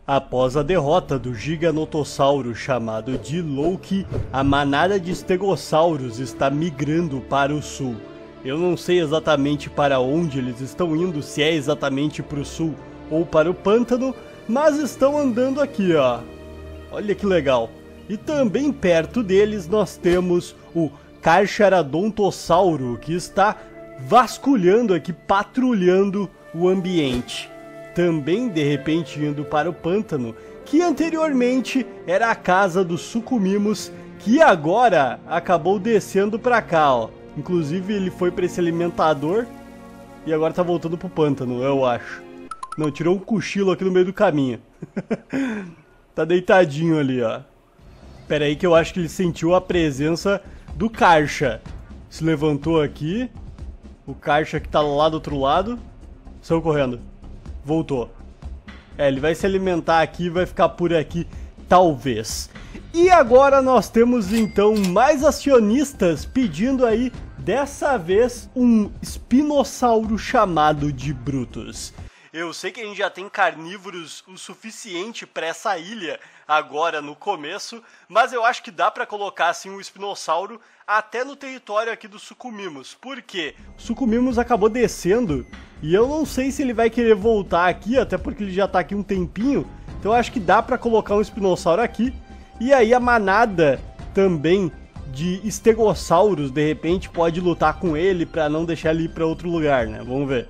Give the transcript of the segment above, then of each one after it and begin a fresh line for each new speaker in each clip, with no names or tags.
Após a derrota do giganotossauro chamado de Loki, a manada de estegossauros está migrando para o sul. Eu não sei exatamente para onde eles estão indo, se é exatamente para o sul ou para o pântano, mas estão andando aqui, ó. Olha que legal. E também perto deles nós temos o Carcharodontossauro, que está vasculhando aqui, patrulhando o ambiente. Também de repente indo para o pântano, que anteriormente era a casa dos Sucumimos, que agora acabou descendo para cá, ó. Inclusive ele foi para esse alimentador e agora tá voltando pro pântano, eu acho. Não, tirou um cochilo aqui no meio do caminho. Tá deitadinho ali, ó. Pera aí que eu acho que ele sentiu a presença do Karcha. Se levantou aqui. O Karcha que tá lá do outro lado. Saiu correndo. Voltou. É, ele vai se alimentar aqui e vai ficar por aqui, talvez. E agora nós temos então mais acionistas pedindo aí, dessa vez, um espinossauro chamado de Brutus. Eu sei que a gente já tem carnívoros o suficiente para essa ilha agora no começo, mas eu acho que dá para colocar assim um espinossauro até no território aqui dos Sucumimos. Por quê? O Sucumimos acabou descendo e eu não sei se ele vai querer voltar aqui, até porque ele já tá aqui um tempinho. Então eu acho que dá para colocar um espinossauro aqui. E aí a manada também de estegossauros, de repente, pode lutar com ele para não deixar ele ir para outro lugar, né? Vamos ver.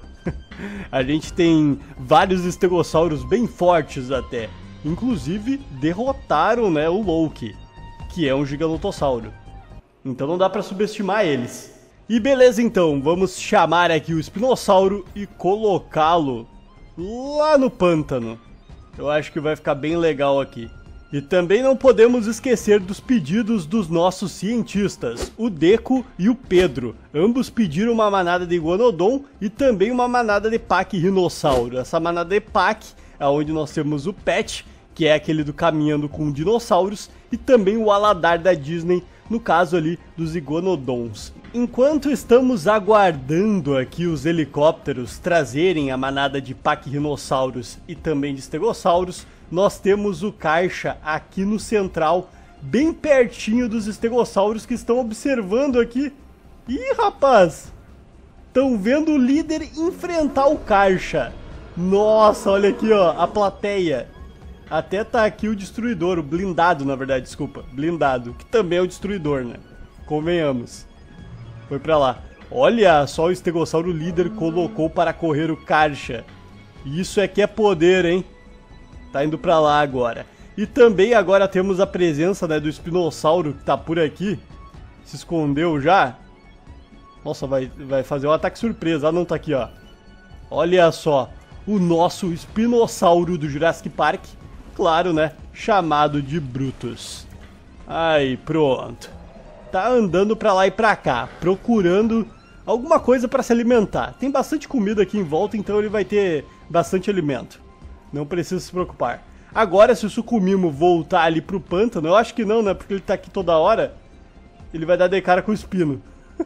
A gente tem vários estegossauros bem fortes até. Inclusive derrotaram, né, o Loki, que é um giganotossauro. Então não dá para subestimar eles. E beleza, então, vamos chamar aqui o espinossauro e colocá-lo lá no pântano. Eu acho que vai ficar bem legal aqui. E também não podemos esquecer dos pedidos dos nossos cientistas, o Deco e o Pedro. Ambos pediram uma manada de Iguanodon e também uma manada de Pachyrhinosauro. Essa manada de Pach é onde nós temos o Pet, que é aquele do Caminhando com Dinossauros, e também o Aladar da Disney, no caso ali dos Iguanodons. Enquanto estamos aguardando aqui os helicópteros trazerem a manada de Pachyrhinossauros e também de Stegossauros, nós temos o Karcha aqui no central, bem pertinho dos Stegossauros que estão observando aqui. Ih, rapaz! Estão vendo o líder enfrentar o Karcha. Nossa, olha aqui, ó, a plateia. Até tá aqui o destruidor, o blindado, na verdade, desculpa. Blindado, que também é o destruidor, né? Convenhamos. Foi pra lá. Olha só, o Stegossauro líder colocou para correr o Karcha. Isso é que é poder, hein? Tá indo pra lá agora. E também agora temos a presença, né, do espinossauro que tá por aqui. Se escondeu já. Nossa, vai fazer um ataque surpresa. Ah, não, tá aqui, ó. Olha só. O nosso espinossauro do Jurassic Park. Claro, né? Chamado de Brutus. Aí, pronto. Tá andando pra lá e pra cá, procurando alguma coisa pra se alimentar. Tem bastante comida aqui em volta, então ele vai ter bastante alimento. Não precisa se preocupar. Agora, se o Sucumimo voltar ali pro pântano, eu acho que não, né? Porque ele tá aqui toda hora. Ele vai dar de cara com o Espino.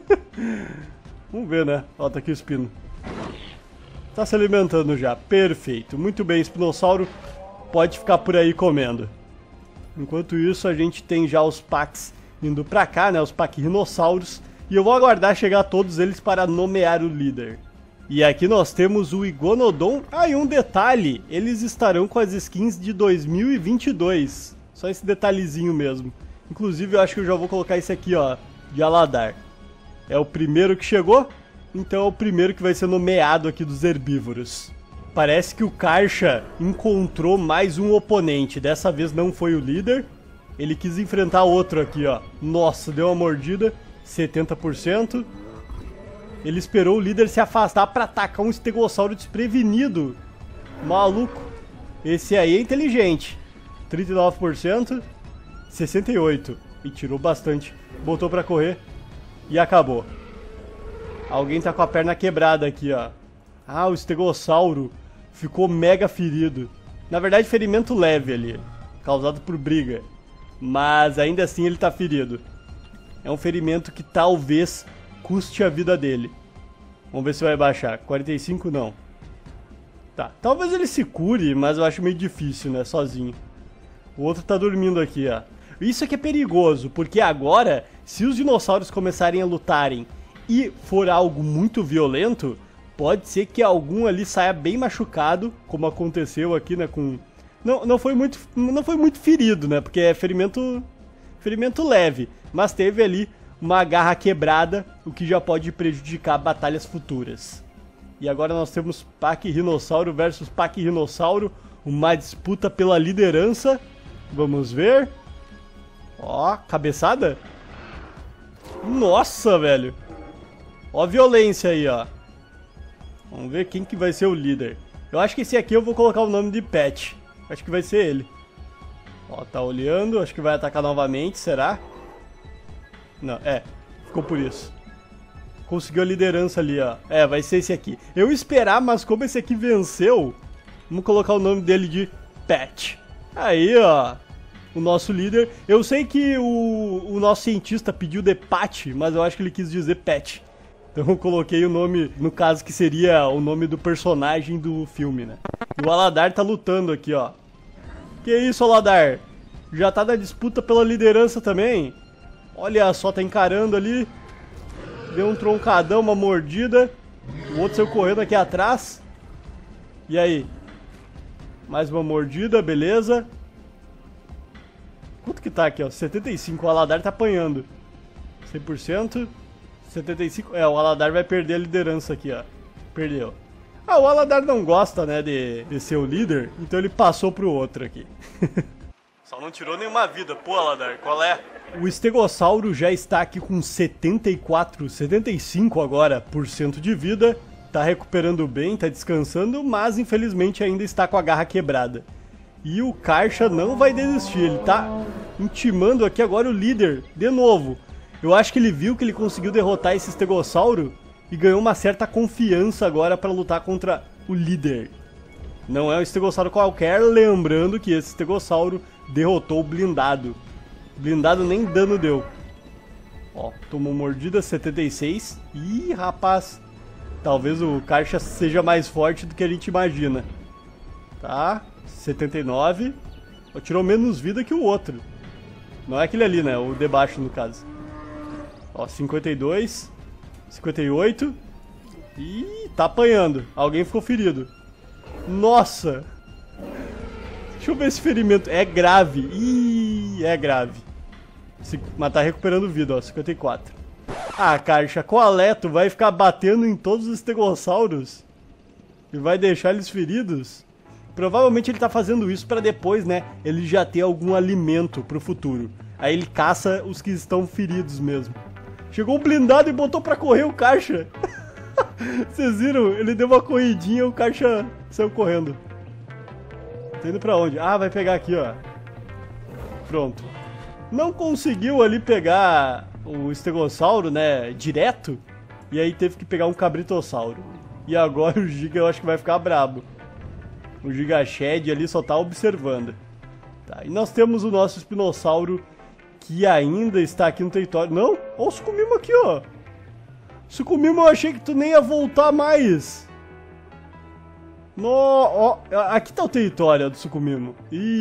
Vamos ver, né? Ó, tá aqui o Espino. Tá se alimentando já. Perfeito. Muito bem, Espinossauro. Pode ficar por aí comendo. Enquanto isso, a gente tem já os Pax indo pra cá, né? Os Pachyrhinossauros. E eu vou aguardar chegar todos eles para nomear o líder. E aqui nós temos o Iguanodon. Ah, e um detalhe, eles estarão com as skins de 2022. Só esse detalhezinho mesmo. Inclusive eu acho que eu já vou colocar esse aqui, ó, de Aladar. É o primeiro que chegou, então é o primeiro que vai ser nomeado aqui dos herbívoros. Parece que o Karcha encontrou mais um oponente. Dessa vez não foi o líder. Ele quis enfrentar outro aqui, ó. Nossa, deu uma mordida, 70%. Ele esperou o líder se afastar para atacar um estegossauro desprevenido. Maluco. Esse aí é inteligente. 39%. 68%. E tirou bastante. Botou para correr. E acabou. Alguém tá com a perna quebrada aqui, ó. Ah, o estegossauro ficou mega ferido. Na verdade, ferimento leve ali. Causado por briga. Mas ainda assim ele tá ferido. É um ferimento que talvez custe a vida dele. Vamos ver se vai baixar. 45 não. Tá, talvez ele se cure, mas eu acho meio difícil, né, sozinho. O outro tá dormindo aqui, ó. Isso aqui é perigoso, porque agora, se os dinossauros começarem a lutarem e for algo muito violento, pode ser que algum ali saia bem machucado, como aconteceu aqui, né, com... Não foi muito ferido, né, porque é ferimento leve, mas teve ali uma garra quebrada, o que já pode prejudicar batalhas futuras. E agora nós temos Pachyrhinosauro versus Pachyrhinosauro, uma disputa pela liderança. Vamos ver. Ó, cabeçada. Nossa, velho. Ó a violência aí, ó. Vamos ver quem que vai ser o líder. Eu acho que esse aqui eu vou colocar o nome de Pet. Acho que vai ser ele. Ó, tá olhando. Acho que vai atacar novamente, será? Não, ficou por isso. Conseguiu a liderança ali, ó. Vai ser esse aqui. Eu ia esperar, mas como esse aqui venceu, vamos colocar o nome dele de Pet. Aí, ó. O nosso líder. Eu sei que o nosso cientista pediu de Pat, mas eu acho que ele quis dizer Pet. Então eu coloquei o nome, no caso, que seria o nome do personagem do filme, né? E o Aladar tá lutando aqui, ó. Que isso, Aladar? Já tá na disputa pela liderança também? Olha só, tá encarando ali. Deu um troncadão, uma mordida. O outro saiu correndo aqui atrás. E aí? Mais uma mordida, beleza. Quanto que tá aqui, ó? 75, o Aladar tá apanhando. 100%. 75, o Aladar vai perder a liderança aqui, ó. Perdeu. O Aladar não gosta, né, de ser o líder, então ele passou pro outro aqui. Só não tirou nenhuma vida, pô, Aladar, qual é? O Estegossauro já está aqui com 75 agora por cento de vida. Tá recuperando bem, tá descansando, mas infelizmente ainda está com a garra quebrada. E o Karcha não vai desistir, ele tá intimando aqui agora o líder, de novo. Eu acho que ele viu que ele conseguiu derrotar esse Estegossauro e ganhou uma certa confiança agora para lutar contra o líder. Não é um Estegossauro qualquer, lembrando que esse Estegossauro derrotou o blindado. O blindado nem dano deu. Ó, tomou mordida, 76. Ih, rapaz. Talvez o Karcha seja mais forte do que a gente imagina. Tá, 79. Tirou menos vida que o outro. Não é aquele ali, né? O de baixo, no caso. Ó, 52. 58. Ih, tá apanhando. Alguém ficou ferido. Nossa. Deixa eu ver esse ferimento. É grave. Ih, é grave. Mas tá recuperando vida, ó. 54. Ah, Karcha, qual é? Tu vai ficar batendo em todos os estegossauros? E vai deixar eles feridos? Provavelmente ele tá fazendo isso pra depois, né? Ele já ter algum alimento pro futuro. Aí ele caça os que estão feridos mesmo. Chegou o blindado e botou pra correr o Karcha. Vocês viram? Ele deu uma corridinha e o Karcha saiu correndo. Tá indo pra onde? Ah, vai pegar aqui, ó. Pronto. Não conseguiu ali pegar o estegossauro, né, direto. E aí teve que pegar um cabritossauro. E agora o Giga eu acho que vai ficar brabo. O Giga Shed ali só tá observando. Tá, e nós temos o nosso espinossauro que ainda está aqui no território. Não, olha o Sucumimo aqui, ó. Sucumimo, eu achei que tu nem ia voltar mais. No, ó, aqui tá o território do Sucumimo.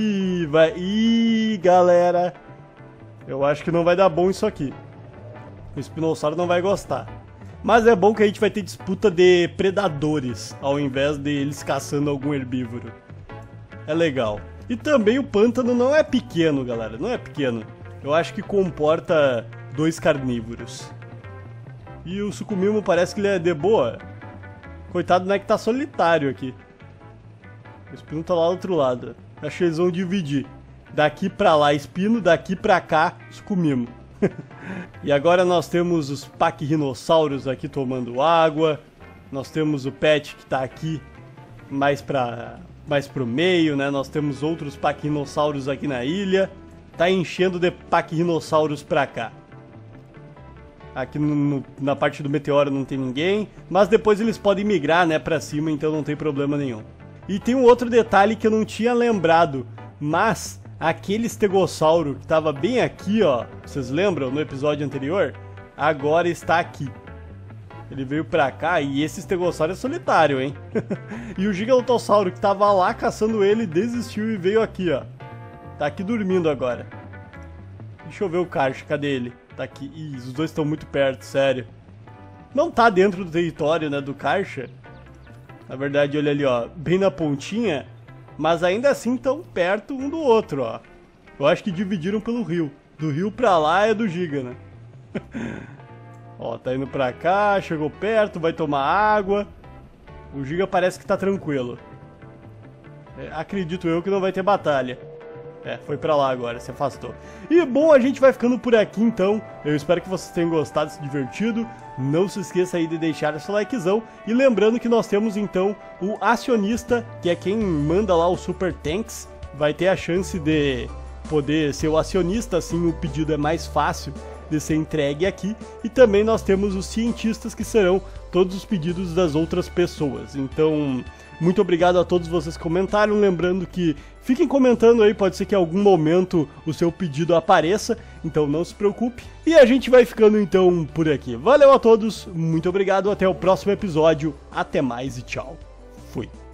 Ih, galera. Eu acho que não vai dar bom isso aqui. O espinossauro não vai gostar. Mas é bom que a gente vai ter disputa de predadores, ao invés de eles caçando algum herbívoro. É legal. E também o pântano não é pequeno, galera. Não é pequeno. Eu acho que comporta 2 carnívoros. E o Sucumimo parece que ele é de boa. Coitado, não é que tá solitário aqui. O Espino tá lá do outro lado. Acho que eles vão dividir. Daqui pra lá Espino, daqui pra cá Sucumimo. E agora nós temos os Pachyrhinossauros aqui tomando água. Nós temos o Pet que tá aqui mais pro meio, né? Nós temos outros Pachyrhinossauros aqui na ilha. Tá enchendo de Pachyrhinossauros pra cá. Aqui na parte do meteoro não tem ninguém, mas depois eles podem migrar, né, pra cima, então não tem problema nenhum. E tem um outro detalhe que eu não tinha lembrado, mas aquele estegossauro que tava bem aqui, ó, vocês lembram no episódio anterior? Agora está aqui. Ele veio pra cá e esse estegossauro é solitário, hein? E o Gigalotossauro que tava lá caçando ele desistiu e veio aqui, ó. Tá aqui dormindo agora. Deixa eu ver o Karsh, cadê ele? Tá aqui. Ih, os dois estão muito perto, sério. Não tá dentro do território, né, do Karsh. Na verdade, olha ali, ó, bem na pontinha. Mas ainda assim estão perto um do outro, ó. Eu acho que dividiram pelo rio. Do rio pra lá é do Giga, né? Ó, tá indo pra cá, chegou perto, vai tomar água. O Giga parece que tá tranquilo. Acredito eu que não vai ter batalha. Foi pra lá agora, se afastou. E bom, a gente vai ficando por aqui então. Eu espero que vocês tenham gostado, se divertido. Não se esqueça aí de deixar seu likezão. E lembrando que nós temos então o acionista, que é quem manda lá o Super Tanks. Vai ter a chance de poder ser o acionista, assim o pedido é mais fácil de ser entregue aqui. E também nós temos os cientistas, que serão todos os pedidos das outras pessoas. Então, muito obrigado a todos vocês que comentaram. Lembrando que fiquem comentando aí, pode ser que em algum momento o seu pedido apareça, então não se preocupe. E a gente vai ficando então por aqui. Valeu a todos, muito obrigado, até o próximo episódio, até mais e tchau. Fui.